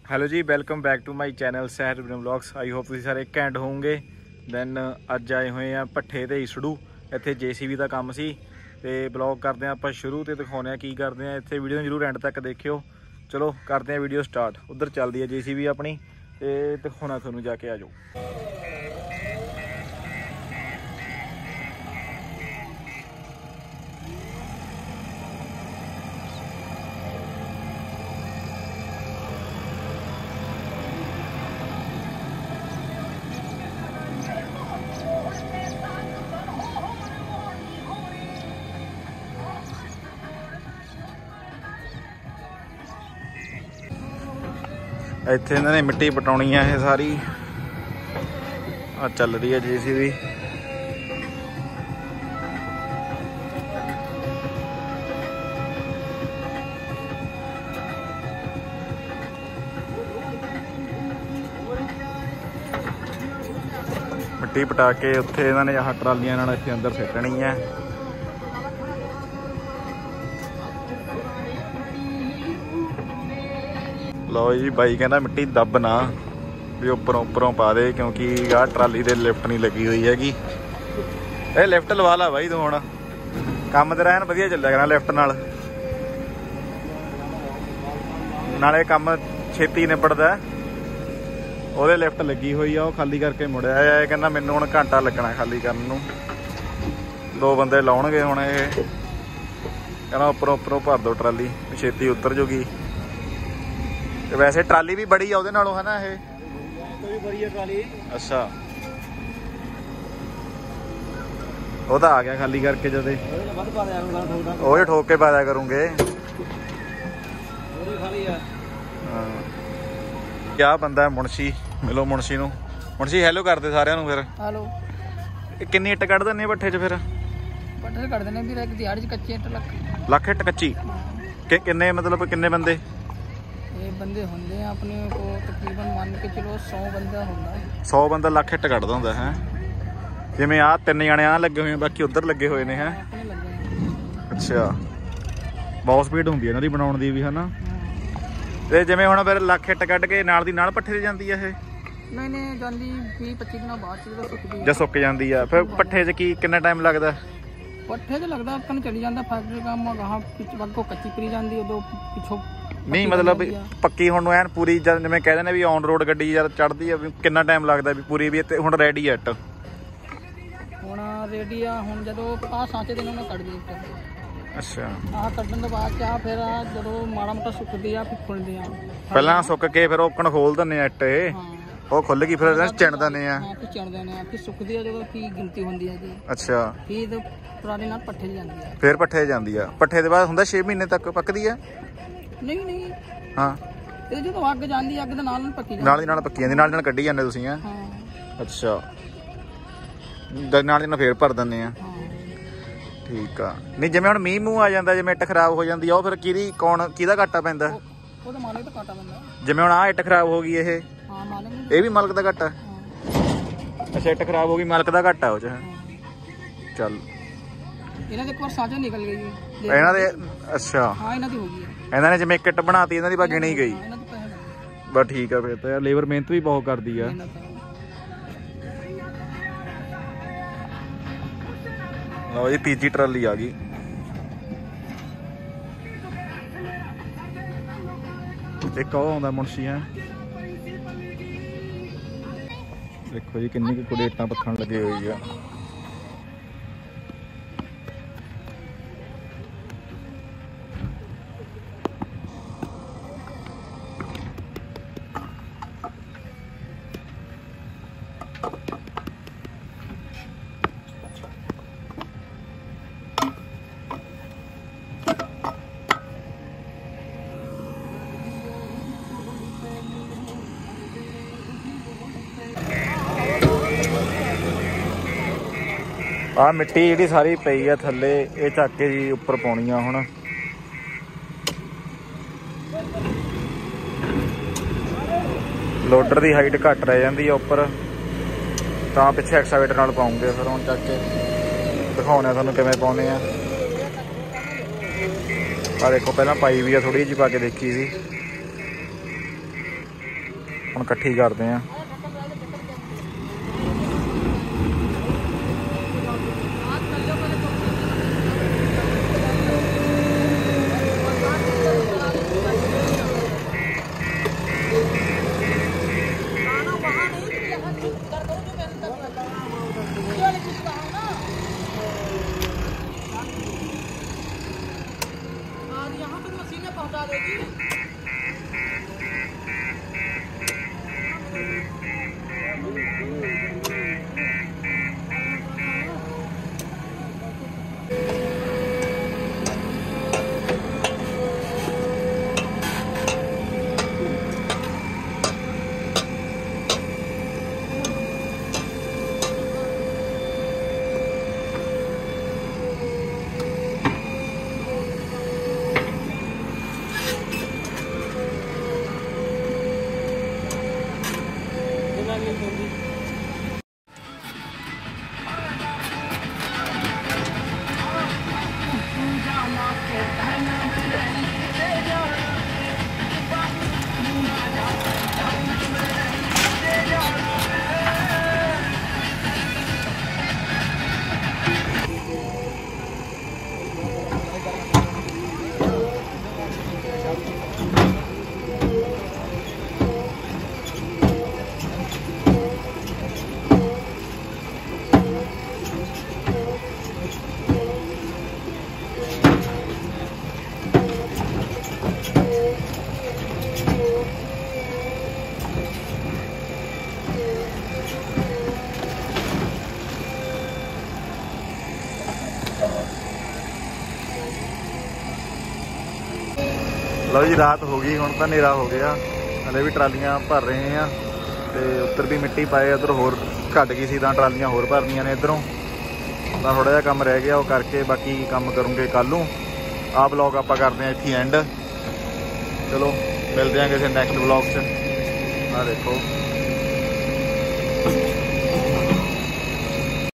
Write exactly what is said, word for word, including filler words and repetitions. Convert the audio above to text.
Hello ji, welcome back to my channel Sahir vlogs. I hope ਤੁਸੀਂ ਸਾਰੇ ਘੈਂਟ ਹੋਵੋਗੇ। ਦੈਨ ਅੱਜ ਆਏ ਹੋਏ ਆ ਭੱਠੇ ਤੇ ਇਸੜੂ, ਇੱਥੇ ਜੇਸੀਬੀ ਦਾ ਕੰਮ ਸੀ ਤੇ ਬਲੌਗ ਕਰਦੇ ਆ ਆਪਾਂ ਸ਼ੁਰੂ ਤੇ ਦਿਖਾਉਂਦੇ ਆ ਕੀ ਕਰਦੇ ਆ ਇੱਥੇ। ਵੀਡੀਓ ਨੂੰ ਜ਼ਰੂਰ ਐਂਡ ਤੱਕ ਦੇਖਿਓ। ਚਲੋ ਕਰਦੇ ਆ ਵੀਡੀਓ ਸਟਾਰਟ। ਉਧਰ ਚੱਲਦੀ ਹੈ ਜੇਸੀਬੀ ਆਪਣੀ ਤੇ ਦਿਖਾਉਣਾ ਤੁਹਾਨੂੰ, ਜਾ ਕੇ ਆ ਜਾਓ। ਇੱਥੇ ਇਹਨਾਂ ਨੇ ਮਿੱਟੀ ਪਟਾਉਣੀ ਆ, ਇਹ ਸਾਰੀ ਆ ਚੱਲ ਰਹੀ ਹੈ ਜੇਸੀਬੀ। ਮਿੱਟੀ ਪਟਾ ਕੇ ਉੱਥੇ ਇਹਨਾਂ ਨੇ ਆਹ ਟਰਾਲੀਆਂ ਨਾਲ ਇੱਥੇ ਅੰਦਰ ਸਿੱਟਣੀ ਹੈ। ਲਓ ਜੀ, ਬਾਈ ਕਹਿੰਦਾ ਮਿੱਟੀ ਦੱਬ ਨਾ, ਵੀ ਉੱਪਰੋਂ ਉੱਪਰੋਂ ਪਾ ਦੇ, ਕਿਉਂਕਿ ਆਹ ਟਰਾਲੀ ਦੇ ਲਿਫਟ ਨਹੀਂ ਲੱਗੀ ਹੋਈ ਹੈਗੀ। ਇਹ ਲਿਫਟ ਲਵਾ ਲਾ ਬਾਈ ਤੂੰ, ਹੁਣ ਕੰਮ ਤੇਰਾ ਐਨ ਵਧੀਆ ਚੱਲਿਆ ਕਰਨਾ ਲਿਫਟ ਨਾਲ, ਨਾਲੇ ਕੰਮ ਛੇਤੀ ਨਿਬੜਦਾ। ਉਹਦੇ ਲਿਫਟ ਲੱਗੀ ਹੋਈ ਆ, ਉਹ ਖਾਲੀ ਕਰਕੇ ਮੁੜਿਆ ਆ। ਇਹ ਕਹਿੰਦਾ ਮੈਨੂੰ ਹੁਣ ਘੰਟਾ ਲੱਗਣਾ ਖਾਲੀ ਕਰਨ ਨੂੰ, ਦੋ ਬੰਦੇ ਲਾਉਣਗੇ ਹੁਣ। ਇਹ ਕਹਿੰਦਾ ਉੱਪਰੋਂ ਉੱਪਰੋਂ ਭਰ ਦੋ ਟਰਾਲੀ, ਛੇਤੀ ਉਤਰ ਜੂਗੀ। ਤੇ ਵੈਸੇ ਟਰਾਲੀ ਵੀ ਬੜੀ ਆ ਉਹਦੇ ਨਾਲੋਂ, ਹੈ ਨਾ? ਇਹ ਵੀ ਬੜੀ ਆ ਟਰਾਲੀ। ਅੱਛਾ, ਉਹ ਤਾਂ ਆ ਗਿਆ ਖਾਲੀ ਕਰਕੇ ਜਦੇ, ਉਹ ਠੋਕ ਕੇ ਪਾ ਦਿਆ ਕਰੂੰਗੇ। ਹਾਂ, ਕਿਆ ਬੰਦਾ ਮੁਨਸ਼ੀ, ਮਿਲੋ ਮੁਨਸ਼ੀ ਨੂੰ। ਮੁਨਸ਼ੀ ਹੈਲੋ ਕਰਦੇ ਸਾਰਿਆਂ ਨੂੰ ਫਿਰ। ਹੈਲੋ। ਕਿੰਨੀ ਇੱਟ ਕੱਢ ਦਿੰਦੇ ਭੱਠੇ 'ਚ ਫਿਰ? ਪੱਠੇ ਕੱਢ ਦਿੰਦੇ ਵੀਰ, ਇੱਕ ਦਿਹਾੜੀ 'ਚ ਕੱਚੀ ਇੱਟ ਲੱਖ ਲੱਖ ਇੱਟ ਕੱਚੀ? ਕਿ ਕਿੰਨੇ ਮਤਲਬ ਕਿੰਨੇ ਬੰਦੇ? ਇਹ ਬੰਦੇ ਹੁੰਦੇ ਆ ਆਪਣੇ ਕੋਲ ਤਕਰੀਬਨ ਮੰਨ ਕੇ ਚਲੋ ਸੌ ਬੰਦਾ ਹੁੰਦਾ। ਸੌ ਬੰਦਾ ਲੱਖ ਇੱਟ ਕੱਢਦਾ ਹੁੰਦਾ ਹੈ? ਜਿਵੇਂ ਆਹ ਤਿੰਨ ਜਣੇ ਆਹ ਲੱਗੇ ਹੋਏ ਆ, ਬਾਕੀ ਉੱਧਰ ਲੱਗੇ ਹੋਏ ਨੇ ਹੈ? ਅੱਛਾ, ਬਹੁਤ ਸਪੀਡ ਹੁੰਦੀ ਹੈ ਇਹਨਾਂ ਦੀ ਬਣਾਉਣ ਦੀ ਵੀ, ਹੈ ਨਾ? ਤੇ ਜਿਵੇਂ ਹੁਣ ਫਿਰ ਲੱਖ ਇੱਟ ਕੱਢ ਕੇ ਨਾਲ ਦੀ ਨਾਲ ਪੱਠੇ ਤੇ ਜਾਂਦੀ ਆ ਇਹ? ਨਹੀਂ ਨਹੀਂ, ਜਾਂਦੀ ਵੀਹ ਪੱਚੀ ਦਿਨਾਂ ਬਾਅਦ ਚ ਜਦੋਂ ਸੁੱਕਦੀ ਜਾਂ ਸੁੱਕ ਜਾਂਦੀ ਆ। ਫਿਰ ਪੱਠੇ 'ਚ ਕੀ ਕਿੰਨਾ ਟਾਈਮ ਲੱਗਦਾ? ਪੱਠੇ 'ਚ ਲੱਗਦਾ ਆਪਾਂ ਚਲੀ ਜਾਂਦਾ ਫੈਕਟਰੀ ਕੰਮ, ਗਾਹਾਂ ਪਿੱਛੇ ਅੱਗੋਂ ਕੱਚੀ ਪਰੀ ਜਾਂਦੀ, ਉਦੋਂ ਪਿੱਛੋਂ ਨਹੀਂ ਮਤਲਬ ਪੱਕੀ ਹੁਣ ਨੂੰ ਐਨ ਪੂਰੀ, ਜਦ ਜਿਵੇਂ ਕਹਿੰਦੇ ਨੇ ਵੀ ਔਨ ਰੋਡ ਗੱਡੀ ਜਦ ਚੜ੍ਹਦੀ ਆ, ਵੀ ਕਿੰਨਾ ਟਾਈਮ ਲੱਗਦਾ ਵੀ ਪੂਰੀ ਵੀ ਤੇ ਹੁਣ ਰੈਡੀ ਆ ਇੱਟ? ਹੁਣ ਰੈਡੀ ਆ, ਹੁਣ ਜਦੋਂ ਆਹ ਸਾਂਚੇ ਦਿਨ ਉਹਨੇ ਕੱਢ ਦੀ। ਅੱਛਾ, ਆਹ ਕੱਢਣ ਤੋਂ ਬਾਅਦ ਆ ਫਿਰ ਜਦੋਂ ਮਾੜਾ ਮੋਟਾ ਸੁੱਕਦੀ ਆ ਫਿਰ ਖੁੱਲਦੀ ਆ। ਪਹਿਲਾਂ ਸੁੱਕ ਕੇ ਫਿਰ ਓਕਣ ਖੋਲ ਦਿੰਦੇ ਆ ਇੱਟ, ਇਹ ਉਹ ਖੁੱਲ ਗਈ ਫਿਰ ਚਿਣ ਦਿੰਦੇ ਆ। ਹਾਂ, ਫਿਰ ਚਿਣ ਦਿੰਦੇ ਆ, ਫਿਰ ਸੁੱਕਦੀ ਆ ਜਦੋਂ ਕੀ ਗਿਣਤੀ ਹੁੰਦੀ ਆ ਜੀ। ਅੱਛਾ, ਫਿਰ ਪੁਰਾਣੇ ਨਾਲ ਪੱਠੇ ਜਾਂਦੀ ਆ। ਫਿਰ ਪੱਠੇ ਜਾਂਦੀ ਆ। ਪੱਠੇ ਦੇ ਬਾਅਦ ਹੁੰਦਾ ਛੇ ਮਹੀਨੇ ਤੱਕ ਪੱਕਦੀ ਆ? ਨਹੀਂ ਨਹੀਂ, ਹਾਂ, ਇਹ ਜਦੋਂ ਅੱਗ ਜਾਂਦੀ, ਅੱਗ ਦੇ ਨਾਲ ਨਾਲ ਪੱਕੀ ਜਾਂਦੀ, ਨਾਲ ਦੀ ਨਾਲ ਪੱਕੀ ਜਾਂਦੀ, ਨਾਲ ਨਾਲ ਕੱਢੀ ਜਾਂਦੇ ਤੁਸੀਂ? ਹਾਂ, ਅੱਛਾ, ਨਾਲ ਦੀ ਨਾਲ ਫੇਰ ਭਰ ਦਿੰਦੇ ਆ। ਠੀਕ ਆ। ਨਹੀਂ ਜਿਵੇਂ ਹੁਣ ਮੀਂਹ ਮੂੰਹ ਆ ਜਾਂਦਾ, ਜਿਵੇਂ ਇੱਟ ਖਰਾਬ ਹੋ ਜਾਂਦੀ ਆ, ਉਹ ਫਿਰ ਕਿਹਦੀ ਕੌਣ ਕਿਹਦਾ ਘਾਟਾ ਪੈਂਦਾ? ਉਹਦਾ ਮਾਲਕ ਦਾ ਘਾਟਾ ਪੈਂਦਾ। ਜਿਵੇਂ ਹੁਣ ਆਹ ਇੱਟ ਖਰਾਬ ਹੋ ਗਈ, ਇਹ ਹਾਂ ਮਾਲਕ, ਇਹ ਵੀ ਮਾਲਕ ਦਾ ਘਾਟਾ? ਅੱਛਾ, ਇੱਟ ਖਰਾਬ ਹੋ ਗਈ, ਮਾਲਕ ਦਾ ਘਾਟਾ ਉਹ 'ਚ? ਚੱਲ, ਇਹਨਾਂ ਦੇ ਇੱਕ ਵਾਰ ਸਾਂਝਾ ਨਿਕਲ ਗਈ ਇਹਨਾਂ ਦੇ। ਅੱਛਾ, ਹਾਂ ਇਹਨਾਂ ਦੀ ਹੋ ਗਈ। ਇਹਨਾਂ ਨੇ ਜਿਵੇਂ ਇੱਕ ਇੱਟ ਬਣਾਤੀ, ਇਹਨਾਂ ਦੀ ਬਸ ਗਿਣੀ ਗਈ। ਬਸ ਠੀਕ ਆ, ਫਿਰ ਤਾਂ ਯਾਰ ਲੇਬਰ ਮਿਹਨਤ ਵੀ ਬਹੁਤ ਕਰਦੀ ਆ। ਲਓ ਜੀ, ਤੀਜੀ ਟਰਾਲੀ ਆ ਗਈ। ਇੱਕ ਉਹ ਆਉਂਦਾ ਮੁਨਸ਼ੀ ਹੈ, ਦੇਖੋ ਜੀ ਕਿੰਨੀ ਕੁ ਕੁੜੇ ਇੱਟਾਂ ਪੱਥਣ ਲੱਗੇ ਹੋਈ ਆ। ਆਹ ਮਿੱਟੀ ਜਿਹੜੀ ਸਾਰੀ ਪਈ ਆ ਥੱਲੇ, ਇਹ ਚੱਕ ਕੇ ਜੀ ਉੱਪਰ ਪਾਉਣੀ ਆ ਹੁਣ। ਲੋਡਰ ਦੀ ਹਾਈਟ ਘੱਟ ਰਹਿ ਜਾਂਦੀ ਆ ਉੱਪਰ, ਤਾਂ ਪਿੱਛੇ ਐਕਸਕਾਵੇਟਰ ਨਾਲ ਪਾਉਂਗੇ। ਫਿਰ ਹੁਣ ਚੱਕ ਕੇ ਦਿਖਾਉਣੇ ਤੁਹਾਨੂੰ ਕਿਵੇਂ ਪਾਉਣੇ ਆ। ਆ ਦੇਖੋ, ਪਹਿਲਾਂ ਪਾਈ ਵੀ ਆ ਥੋੜੀ ਜਿਹੀ, ਪਾ ਕੇ ਦੇਖੀ ਸੀ। ਹੁਣ ਇਕੱਠੀ ਕਰਦੇ ਆ। लो जी रात हो गई, हुण तो हनेरा हो गया। हले भी ट्रालियां भर रहे हैं तो उत्तर भी मिट्टी पाए, उधर होर घट गई सी, ट्रालियां होर भरनियां ने इधरों। तो थोड़ा जिहा काम रह गया वो करके बाकी काम करूँगे कल नूं। आ ब्लॉग आप करते हैं इत्थे एंड। चलो मिलते हैं किसी नैक्सट ब्लॉग च। आ देखो